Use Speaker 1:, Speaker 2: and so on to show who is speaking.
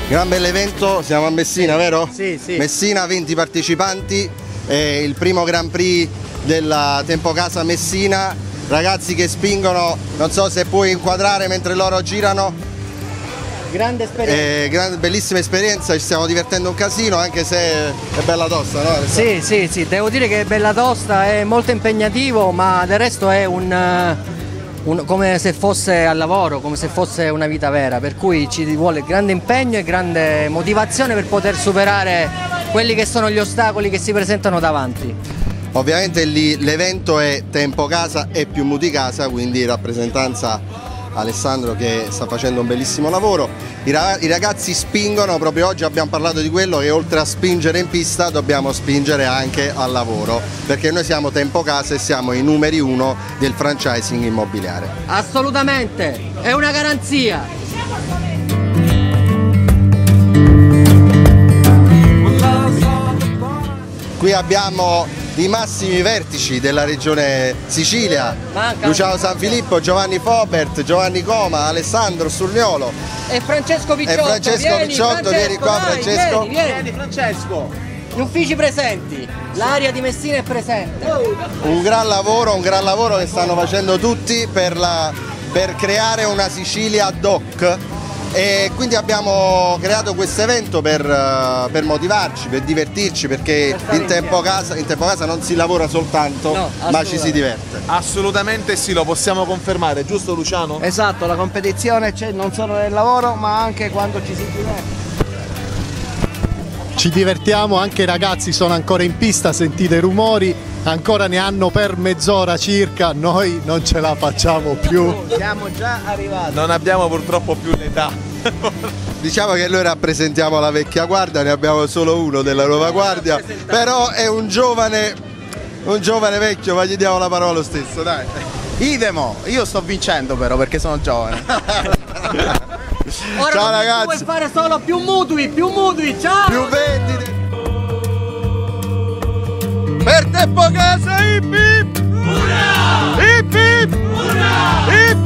Speaker 1: Gran bell'evento, siamo a Messina, vero?
Speaker 2: Sì, sì.
Speaker 1: Messina, 20 partecipanti, è il primo Grand Prix della Tempo Casa Messina, ragazzi che spingono, non so se puoi inquadrare mentre loro girano.
Speaker 2: Grande esperienza.
Speaker 1: Bellissima esperienza, ci stiamo divertendo un casino, anche se è bella tosta, no?
Speaker 2: Sì, sì, sì, devo dire che è bella tosta, è molto impegnativo, ma del resto è come se fosse al lavoro, come se fosse una vita vera, per cui ci vuole grande impegno e grande motivazione per poter superare quelli che sono gli ostacoli che si presentano davanti.
Speaker 1: Ovviamente lì l'evento è Tempo Casa e più Multicasa, quindi rappresentanza Alessandro che sta facendo un bellissimo lavoro. I ragazzi spingono, proprio oggi abbiamo parlato di quello che oltre a spingere in pista dobbiamo spingere anche al lavoro, perché noi siamo Tempo Casa e siamo i numeri 1 del franchising immobiliare.
Speaker 2: Assolutamente, è una garanzia.
Speaker 1: Qui abbiamo i massimi vertici della regione Sicilia, Luciano Sanfilippo, Giovanni Fobert, Giovanni Coma, Alessandro Sturniolo
Speaker 2: e Francesco Picciotto.
Speaker 1: E Francesco Picciotto, vieni qua, dai, Francesco.
Speaker 2: Vieni Francesco. Gli uffici presenti, l'area di Messina è presente.
Speaker 1: Un gran lavoro che stanno facendo tutti per creare una Sicilia ad hoc. E quindi abbiamo creato questo evento per motivarci, per divertirci, perché in Tempo Casa non si lavora soltanto, no, ma ci si diverte.
Speaker 3: Assolutamente sì, lo possiamo confermare, giusto Luciano?
Speaker 2: Esatto, la competizione c'è non solo nel lavoro ma anche quando ci si diverte.
Speaker 4: Ci divertiamo, anche i ragazzi sono ancora in pista, sentite i rumori, ancora ne hanno per mezz'ora circa, noi non ce la facciamo più.
Speaker 2: Siamo già arrivati.
Speaker 3: Non abbiamo purtroppo più l'età.
Speaker 1: Diciamo che noi rappresentiamo la vecchia guardia, ne abbiamo solo uno della nuova guardia, però è un giovane vecchio, ma gli diamo la parola lo stesso, dai.
Speaker 5: Idemo, io sto vincendo però perché sono giovane.
Speaker 2: Ora
Speaker 1: ciao ragazzi.
Speaker 2: Puoi fare solo più mutui, ciao!
Speaker 1: Più vendite!
Speaker 3: Per Tempo Casa, hip hip! Ura! Hip hip! Ura! Hip